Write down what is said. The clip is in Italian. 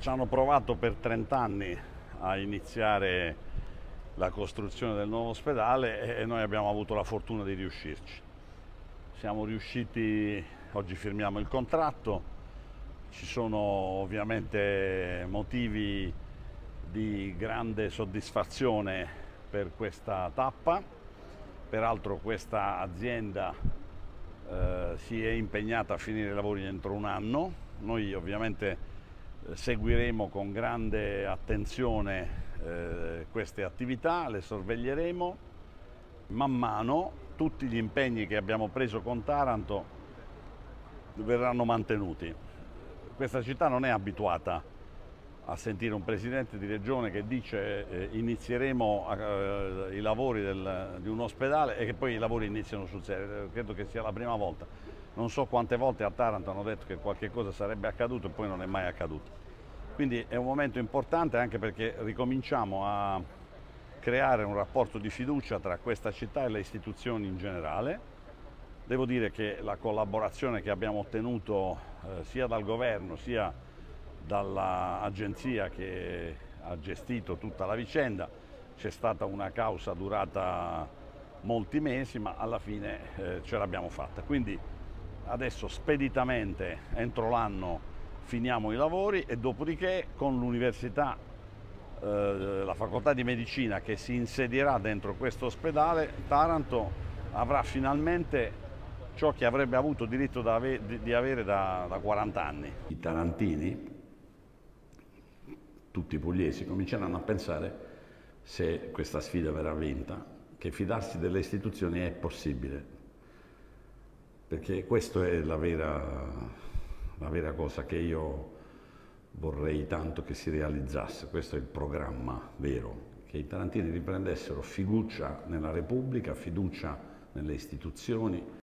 Ci hanno provato per 30 anni a iniziare la costruzione del nuovo ospedale e noi abbiamo avuto la fortuna di riuscirci. Siamo riusciti, oggi firmiamo il contratto, ci sono ovviamente motivi di grande soddisfazione per questa tappa. Peraltro questa azienda si è impegnata a finire i lavori entro un anno. Noi ovviamente seguiremo con grande attenzione queste attività, le sorveglieremo. Man mano tutti gli impegni che abbiamo preso con Taranto verranno mantenuti. Questa città non è abituata a sentire un presidente di regione che dice inizieremo i lavori di un ospedale e che poi i lavori iniziano sul serio. Credo che sia la prima volta. Non so quante volte a Taranto hanno detto che qualche cosa sarebbe accaduto e poi non è mai accaduto. Quindi è un momento importante anche perché ricominciamo a creare un rapporto di fiducia tra questa città e le istituzioni in generale. Devo dire che la collaborazione che abbiamo ottenuto sia dal governo sia dall'agenzia che ha gestito tutta la vicenda, c'è stata una causa durata molti mesi, ma alla fine ce l'abbiamo fatta. Quindi adesso speditamente entro l'anno finiamo i lavori e dopodiché con l'università, la facoltà di medicina che si insedierà dentro questo ospedale, Taranto avrà finalmente ciò che avrebbe avuto diritto di avere da 40 anni. I tarantini, tutti i pugliesi, cominceranno a pensare, se questa sfida verrà vinta, che fidarsi delle istituzioni è possibile, perché questa è la vera cosa che io vorrei tanto che si realizzasse. Questo è il programma vero, che i tarantini riprendessero fiducia nella Repubblica, fiducia nelle istituzioni.